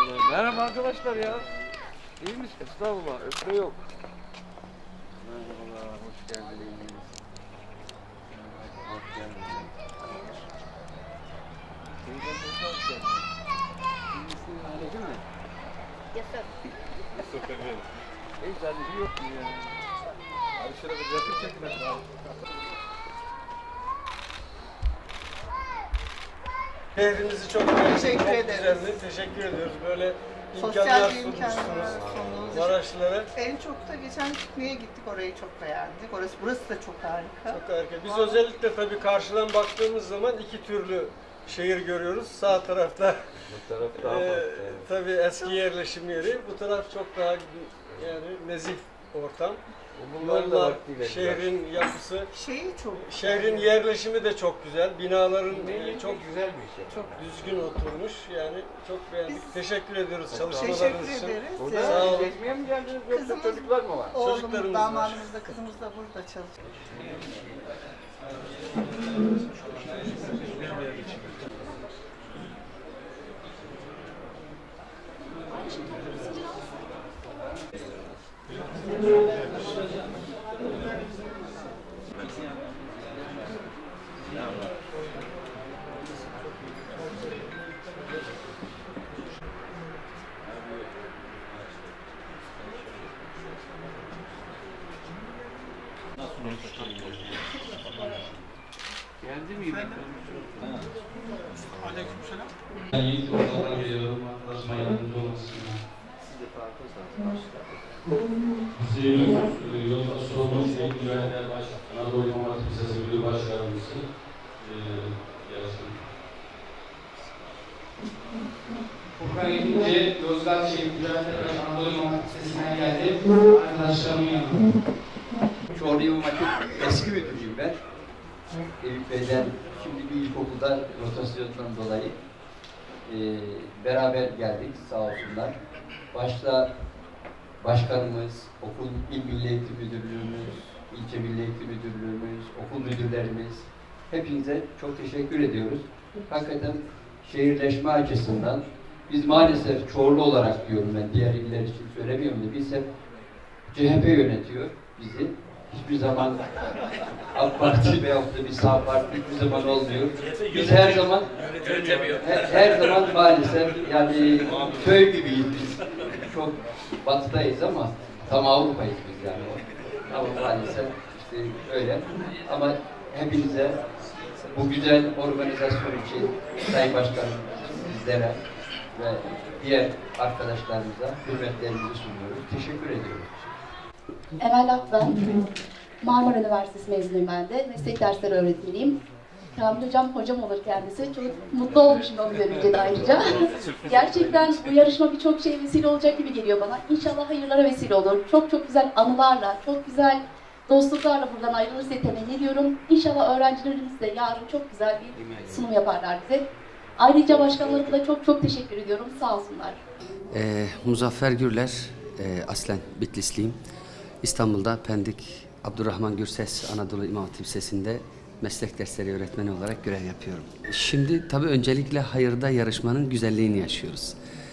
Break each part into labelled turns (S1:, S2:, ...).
S1: Merhaba arkadaşlar ya. İyi misin? Estağfurullah. Öpme yok. Merhabalar. Hoş geldiniz. Hoş geldiniz. Hoş geldiniz. İsmin Aleci mi?
S2: Yusuf.
S1: Yusuf efendim. Hiç annesi yok mu ya? Abi şöyle bir resim çekin abi.
S3: Şehrinizi çok beğendik.
S2: Teşekkür
S3: Çok
S2: ederiz.
S3: güzeldi. Teşekkür ediyoruz. Böyle
S2: Sosyal
S3: imkanlar
S2: bir imkanlar
S3: sunmuşsunuz
S2: sundunuz.
S3: Maraşlılara.
S2: En çok da geçen pikniğe gittik, orayı çok beğendik. Burası da çok harika.
S3: Çok harika. Biz özellikle tabii karşıdan baktığımız zaman iki türlü şehir görüyoruz. Sağ tarafta
S1: Bu taraf daha farklı.
S3: tabii eski yerleşim yeri. Bu taraf çok daha yani nezih ortam.
S1: Bunlar da
S3: Yollar,
S1: vaktiyle
S3: şehrin yapısı,
S2: Şehrin
S3: yerleşimi de çok güzel. Binaların çok
S1: güzel bir şey.
S3: çok düzgün oturmuş. Yani çok beğendik. Teşekkür ediyoruz
S2: Teşekkür
S3: çalışmalarınız için.
S2: ederiz.
S1: Burada
S3: Sağ olun.
S1: gezmeye mi geldiniz yoksa
S2: Kızımız-
S1: çocuklar mı var?
S2: Oğlumuz,
S3: Çocuklarımız var.
S2: damadımız da kızımız da burada çalışıyor.
S1: Geldi mi yemek?
S4: İyi yollar diliyorum. Arkadaşıma yardımcı olmasına. Bizi yolda sormuş Eğitim Öğrenler Anadolu İmam Hatip Lisesi Müdür Başkanımızı yarışın.
S5: Furkan gidince Yozgat Şehir Mücadele Anadolu İmam Hatip Lisesi'nden geldi. Arkadaşlarımın yanına.
S6: Çorlu İmam Hatip eski müdürüyüm ben. Eyüp Bey'den şimdi bir ilkokulda rotasyondan dolayı beraber geldik sağ olsunlar. Başta başkanımız, okul İl Milli Eğitim Müdürlüğümüz, ilçe Milli Eğitim Müdürlüğümüz, okul müdürlerimiz hepinize çok teşekkür ediyoruz. Hakikaten şehirleşme açısından biz maalesef Çorlu olarak diyorum ben, diğer iller için söylemiyorum da biz hep CHP yönetiyor bizi. Hiçbir zaman AK Parti veyahut da bir sağ parti hiçbir zaman olmuyor. Biz her zaman her zaman maalesef yani köy gibiyiz biz. Çok batıdayız ama tam Avrupa'yız biz yani. Ama maalesef işte öyle. Ama hepinize bu güzel organizasyon için Sayın Başkanım, sizlere ve diğer arkadaşlarımıza hürmetlerimizi sunuyoruz. Teşekkür ediyoruz.
S7: Emel Akben, Marmara Üniversitesi mezunuyum ben de. Meslek dersleri öğretmeniyim. Kamil hocam olur kendisi. Çok mutlu olmuşum onu görünce de ayrıca. Gerçekten bu yarışma birçok şeye vesile olacak gibi geliyor bana. İnşallah hayırlara vesile olur. Çok çok güzel anılarla, çok güzel dostluklarla buradan ayrılırız diye temenni ediyorum. İnşallah öğrencilerimiz de yarın çok güzel bir sunum yaparlar bize. Ayrıca başkanlarıma da çok çok teşekkür ediyorum. Sağ olsunlar.
S8: Muzaffer Gürler, aslen Bitlisliyim. İstanbul'da Pendik Abdurrahman Gürses Anadolu İmam Hatip Lisesi'nde meslek dersleri öğretmeni olarak görev yapıyorum. Şimdi tabii öncelikle hayırda yarışmanın güzelliğini yaşıyoruz.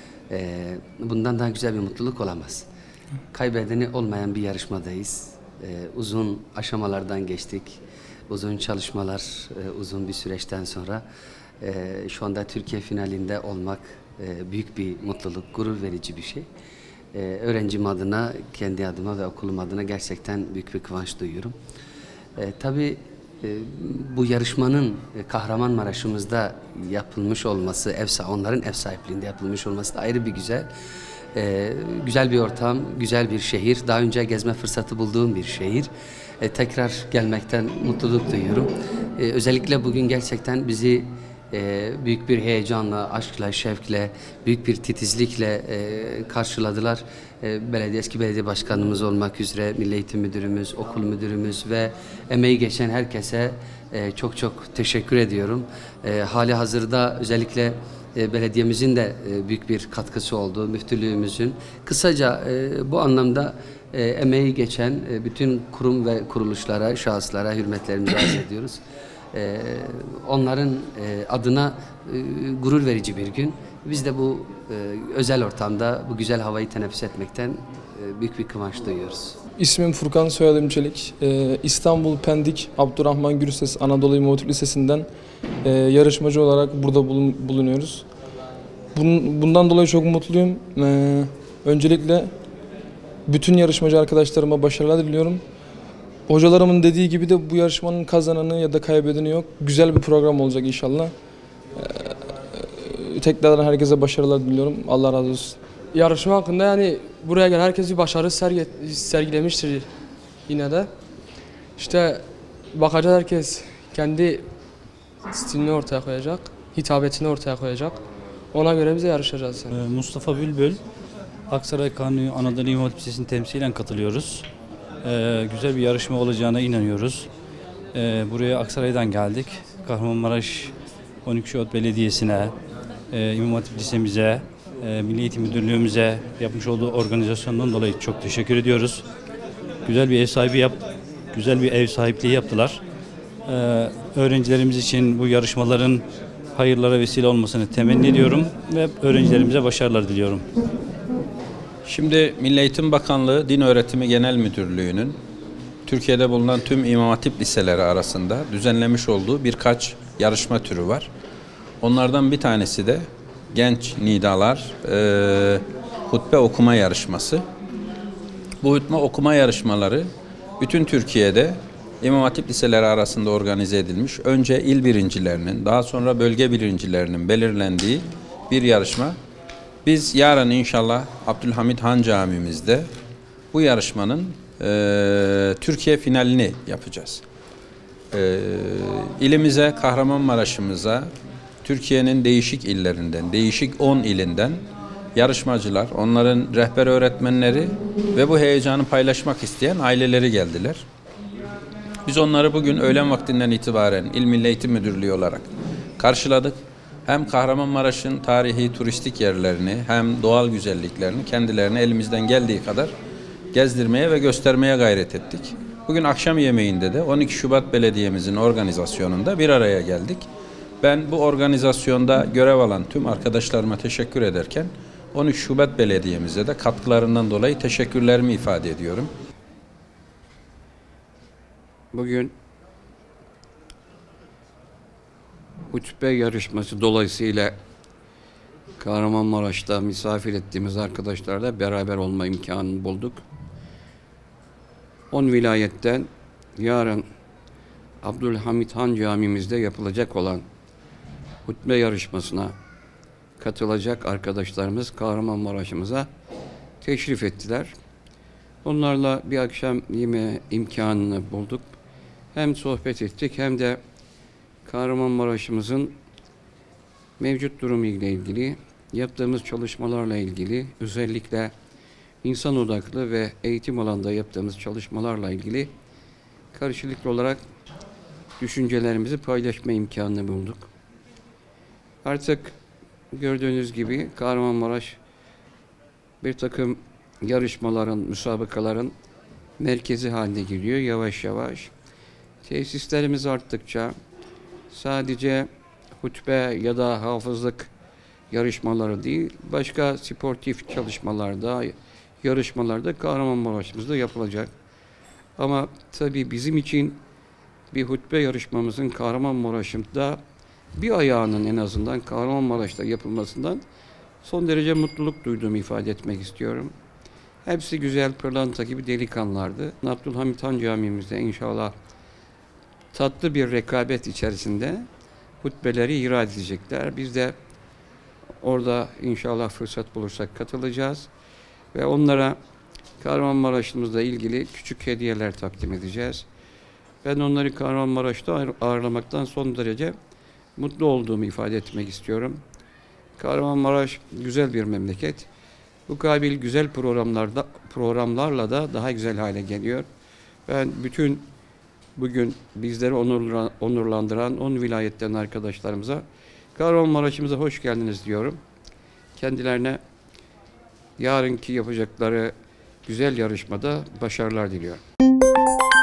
S8: Bundan daha güzel bir mutluluk olamaz. Kaybedeni olmayan bir yarışmadayız. Uzun aşamalardan geçtik. Uzun çalışmalar, uzun bir süreçten sonra şu anda Türkiye finalinde olmak büyük bir mutluluk, gurur verici bir şey. Öğrencim adına, kendi adıma ve okulum adına gerçekten büyük bir kıvanç duyuyorum. Tabii bu yarışmanın Kahramanmaraş'ımızda yapılmış olması, onların ev sahipliğinde yapılmış olması da ayrı bir güzel. Güzel bir ortam, güzel bir şehir. Daha önce gezme fırsatı bulduğum bir şehir. Tekrar gelmekten mutluluk duyuyorum. Özellikle bugün gerçekten bizi büyük bir heyecanla, aşkla, şevkle, büyük bir titizlikle karşıladılar. Eski belediye başkanımız olmak üzere Milli Eğitim Müdürümüz, okul müdürümüz ve emeği geçen herkese çok çok teşekkür ediyorum. Hali hazırda özellikle belediyemizin de büyük bir katkısı oldu, müftülüğümüzün. Kısaca bu anlamda emeği geçen bütün kurum ve kuruluşlara, şahıslara hürmetlerimizi arz ediyoruz. Onların adına gurur verici bir gün. Biz de bu özel ortamda bu güzel havayı teneffüs etmekten büyük bir kıvanç duyuyoruz.
S9: İsmim Furkan, soyadım Çelik. İstanbul Pendik Abdurrahman Gürses Anadolu İmam Hatip Lisesi'nden yarışmacı olarak burada bulunuyoruz. Bundan dolayı çok mutluyum. Öncelikle bütün yarışmacı arkadaşlarıma başarılar diliyorum. Hocalarımın dediği gibi de bu yarışmanın kazananı ya da kaybedeni yok. Güzel bir program olacak inşallah. Tekrardan herkese başarılar diliyorum. Allah razı olsun.
S10: Yarışma hakkında yani buraya gelen herkes bir başarı sergilemiştir yine de. İşte bakacağız, herkes kendi stilini ortaya koyacak, hitabetini ortaya koyacak. Ona göre bize yarışacağız. Yani.
S11: Mustafa Bülbül, Aksaray Kanuni Anadolu İmam Hatip Lisesi'nin temsilen katılıyoruz. Güzel bir yarışma olacağına inanıyoruz. Buraya Aksaray'dan geldik. Kahramanmaraş 12 Şubat Belediyesi'ne, İmam Hatip Lisemize, Milli Eğitim Müdürlüğümüze yapmış olduğu organizasyondan dolayı çok teşekkür ediyoruz. Güzel bir ev sahipliği yaptılar. Öğrencilerimiz için bu yarışmaların hayırlara vesile olmasını temenni ediyorum ve öğrencilerimize başarılar diliyorum.
S12: Şimdi Milli Eğitim Bakanlığı Din Öğretimi Genel Müdürlüğü'nün Türkiye'de bulunan tüm İmam Hatip liseleri arasında düzenlemiş olduğu birkaç yarışma türü var. Onlardan bir tanesi de genç nidalar hutbe okuma yarışması. Bu hutbe okuma yarışmaları bütün Türkiye'de İmam Hatip liseleri arasında organize edilmiş. Önce il birincilerinin, daha sonra bölge birincilerinin belirlendiği bir yarışma. Biz yarın inşallah Abdülhamit Han Camimizde bu yarışmanın Türkiye finalini yapacağız. İlimize, Kahramanmaraş'ımıza, Türkiye'nin değişik illerinden, değişik 10 ilinden yarışmacılar, onların rehber öğretmenleri ve bu heyecanı paylaşmak isteyen aileleri geldiler. Biz onları bugün öğlen vaktinden itibaren İl Milli Eğitim Müdürlüğü olarak karşıladık. Hem Kahramanmaraş'ın tarihi turistik yerlerini hem doğal güzelliklerini kendilerine elimizden geldiği kadar gezdirmeye ve göstermeye gayret ettik. Bugün akşam yemeğinde de 12 Şubat Belediye'mizin organizasyonunda bir araya geldik. Ben bu organizasyonda görev alan tüm arkadaşlarıma teşekkür ederken 13 Şubat Belediye'mize de katkılarından dolayı teşekkürlerimi ifade ediyorum.
S13: Bugün hutbe yarışması dolayısıyla Kahramanmaraş'ta misafir ettiğimiz arkadaşlarla beraber olma imkanını bulduk. 10 vilayetten yarın Abdülhamit Han Camimizde yapılacak olan hutbe yarışmasına katılacak arkadaşlarımız Kahramanmaraş'ımıza teşrif ettiler. Onlarla bir akşam yeme imkanını bulduk. Hem sohbet ettik hem de Kahramanmaraş'ımızın mevcut durumu ile ilgili, yaptığımız çalışmalarla ilgili, özellikle insan odaklı ve eğitim alanında yaptığımız çalışmalarla ilgili karşılıklı olarak düşüncelerimizi paylaşma imkanını bulduk. Artık gördüğünüz gibi Kahramanmaraş bir takım yarışmaların, müsabakaların merkezi haline geliyor yavaş yavaş. Tesislerimiz arttıkça sadece hutbe ya da hafızlık yarışmaları değil, başka sportif çalışmalarda, yarışmalarda Kahramanmaraş'ımızda yapılacak. Ama tabii bizim için bir hutbe yarışmamızın Kahramanmaraş'ımda bir ayağının en azından Kahramanmaraş'ta yapılmasından son derece mutluluk duyduğumu ifade etmek istiyorum. Hepsi güzel pırlanta gibi delikanlılardı. Abdülhamit Han Camimizde inşallah tatlı bir rekabet içerisinde hutbeleri icra edecekler. Biz de orada inşallah fırsat bulursak katılacağız ve onlara Kahramanmaraş'ımızla ilgili küçük hediyeler takdim edeceğiz. Ben onları Kahramanmaraş'ta ağırlamaktan son derece mutlu olduğumu ifade etmek istiyorum. Kahramanmaraş güzel bir memleket. Bu kabil güzel programlarla da daha güzel hale geliyor. Ben bütün bugün bizleri onurlandıran 10 vilayetten arkadaşlarımıza Kahramanmaraş'ımıza hoş geldiniz diyorum. Kendilerine yarınki yapacakları güzel yarışmada başarılar diliyorum.